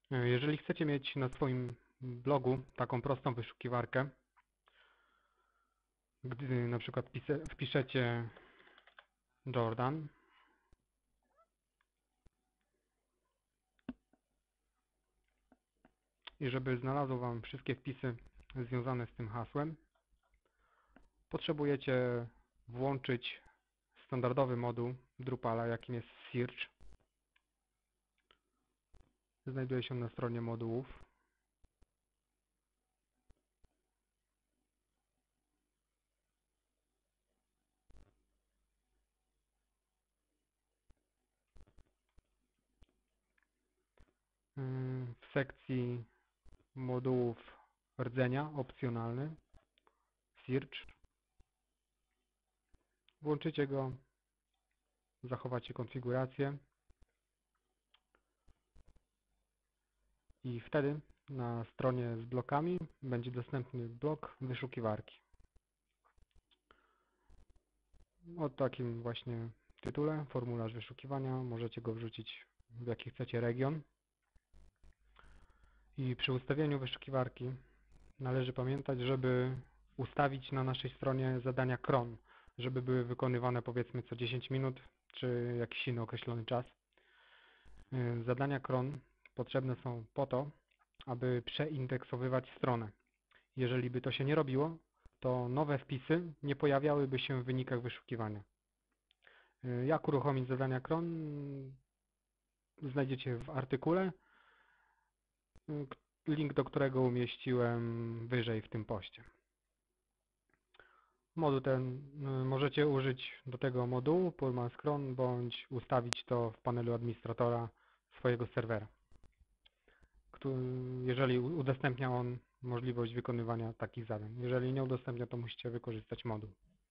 Jeżeli chcecie mieć na swoim blogu taką prostą wyszukiwarkę, gdy na przykład wpiszecie Jordan i żeby znalazło Wam wszystkie wpisy związane z tym hasłem, potrzebujecie włączyć standardowy moduł Drupala, jakim jest Search. Znajduje się na stronie modułów. W sekcji modułów rdzenia opcjonalny Search. Włączycie go, zachowacie konfigurację i wtedy na stronie z blokami będzie dostępny blok wyszukiwarki. O takim właśnie tytule, formularz wyszukiwania, możecie go wrzucić w jaki chcecie region. I przy ustawieniu wyszukiwarki należy pamiętać, żeby ustawić na naszej stronie zadania cron, żeby były wykonywane powiedzmy co 10 minut, czy jakiś inny określony czas. Zadania cron potrzebne są po to, aby przeindeksowywać stronę. Jeżeli by to się nie robiło, to nowe wpisy nie pojawiałyby się w wynikach wyszukiwania. Jak uruchomić zadania cron? Znajdziecie w artykule, link do którego umieściłem wyżej w tym poście. Moduł ten możecie użyć do tego modułu Pullman Cron bądź ustawić to w panelu administratora swojego serwera, jeżeli udostępnia on możliwość wykonywania takich zadań. Jeżeli nie udostępnia, to musicie wykorzystać moduł.